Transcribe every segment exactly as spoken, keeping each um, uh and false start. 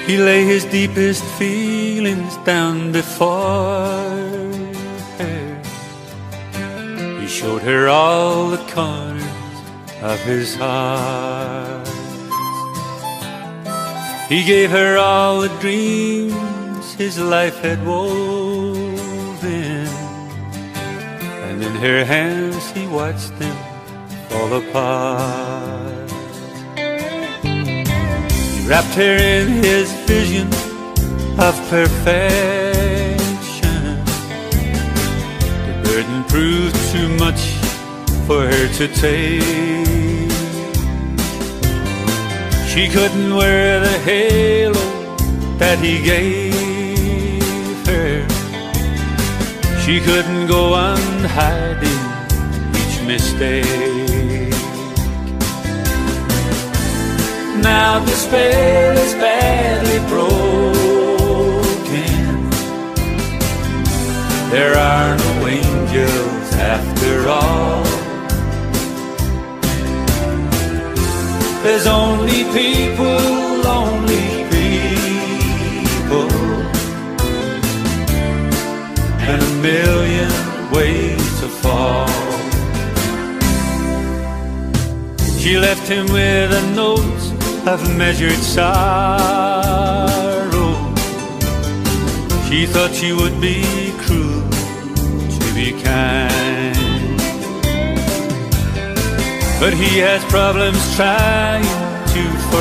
He lay his deepest feelings down before her. He showed her all the corners of his heart. He gave her all the dreams his life had woven, and in her hands he watched them fall apart. He wrapped her in his vision of perfection. The burden proved too much for her to take. She couldn't wear the halo that he gave her. She couldn't go on hiding each mistake. Now the spell is badly broken. There are no angels after all. There's only people, only people, and a million ways to fall. She left him with a note of measured sorrow. She thought she would be cruel to be kind, but he has problems trying to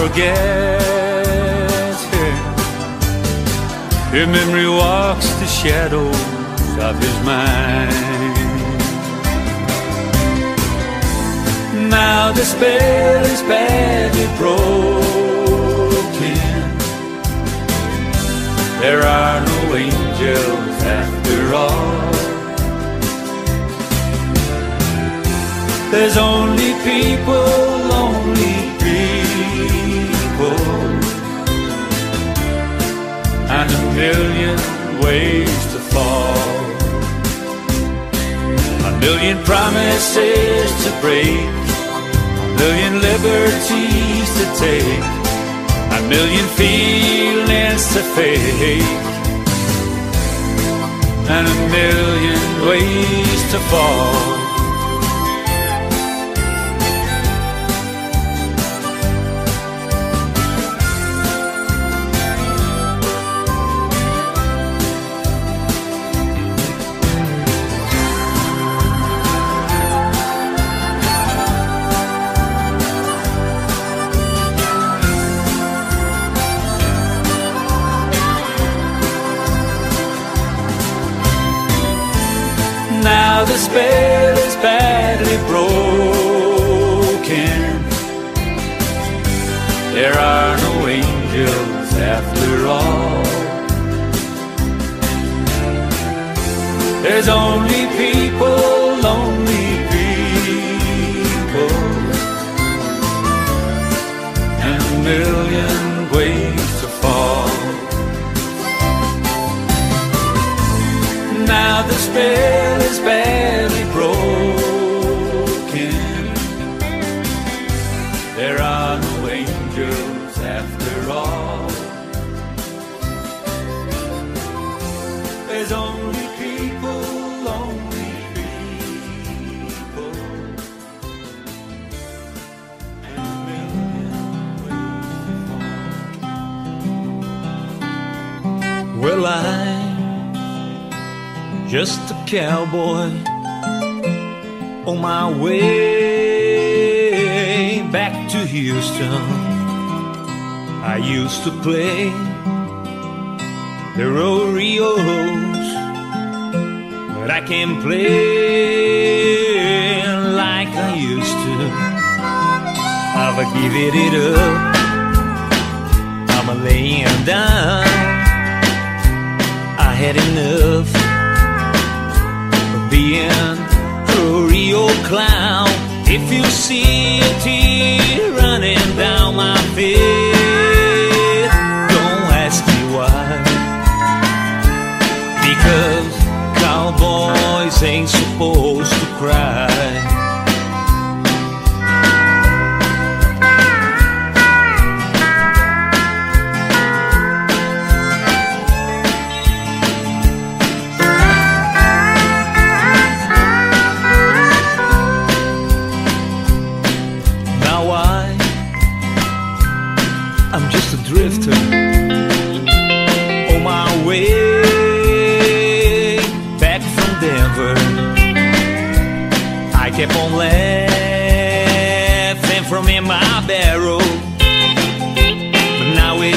forget her. Her memory walks the shadows of his mind. Now the spell is badly broken. There are no angels after all. There's only people, only people, and a million ways to fall. A million promises to break, a million liberties to take, a million feelings to fake, and a million ways to fall. Now the spell is badly broken. There are no angels after all. There's only people, only people, and a million ways to fall. Now the spell is badly broken. There are no angels after all. There's only people, only people, and a million ways to fall. Well, I just a cowboy on my way back to Houston. I used to play the rodeos, but I can't play like I used to. I've given it up, I'm a laying down. I had enough being a rodeo clown. If you see a tear running down my face, don't ask me why, because cowboys ain't supposed to cry. drifter on my way back from Denver. I kept on laughing from in my barrel, but now it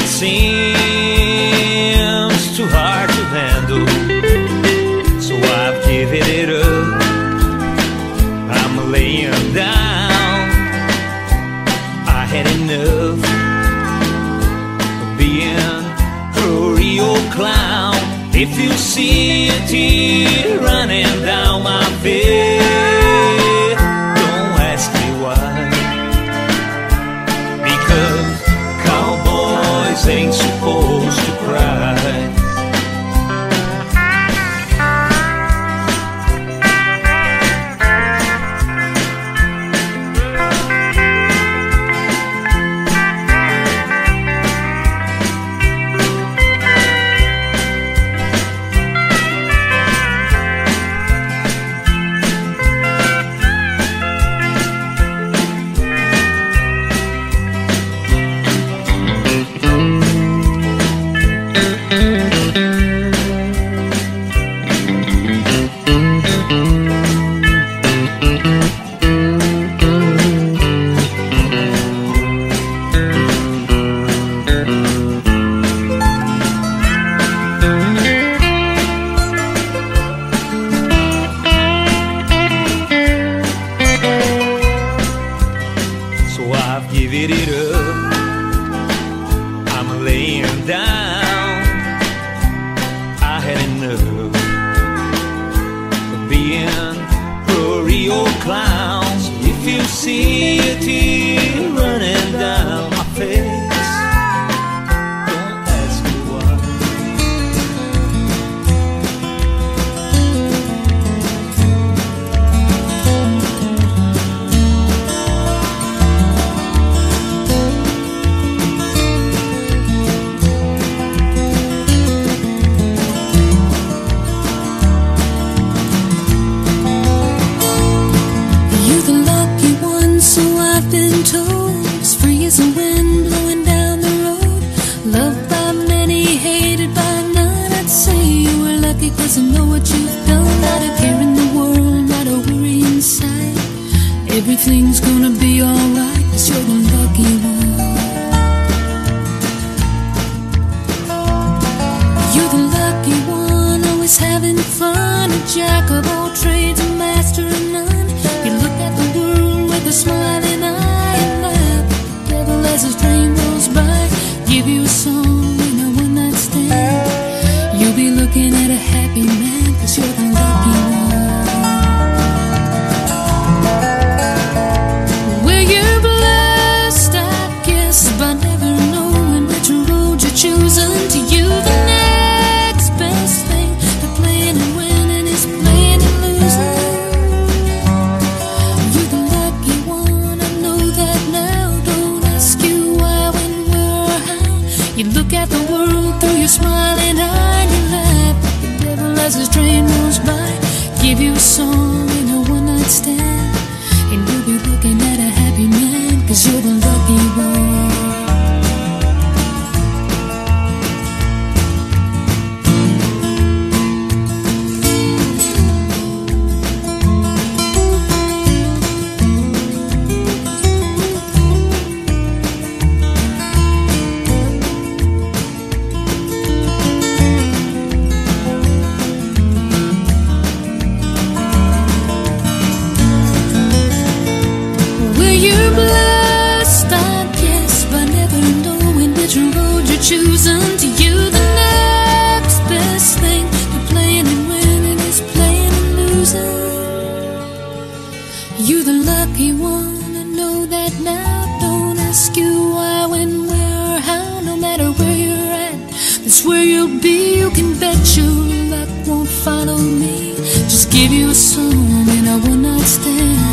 seems too hard to handle. So I've given it up, I'm laying down. I had enough of being a real clown. If you see a tear running down my face, don't ask me why, because cowboys ain't supposed to cry. I've given it up, I'm laying down. I had enough of being a real clown. If you see a tear running down my face, don't ask me why. Cause I know what you've done. Not a care in the world, not a worry inside. Everything's gonna be alright, cause you're the lucky one. You're the lucky one, always having fun. A jack of all trades, a master of none. You look at the world with a smiling eye and laugh. The devil as his train rolls by, give you a song in a one night stand. You'll be looking at a happy man, cause you're the lucky one. Well, you're blessed, I guess, by never knowing which road you're choosing. To you, the next best thing to playing and winning is playing and losing. You're the lucky one, I know that now. Don't ask you why, when, where, or how. You look at the world through your smiling eye. As the train rolls by, give you a song in a one night stand, and you'll be looking at a happy man, cause you're the lucky one. Choosing. To you, the next best thing to playing and winning is playing and losing. You're the lucky one, I know that now. Don't ask you why, when, where, or how. No matter where you're at, that's where you'll be. You can bet your luck won't follow me. Just give you a song and a one night stand.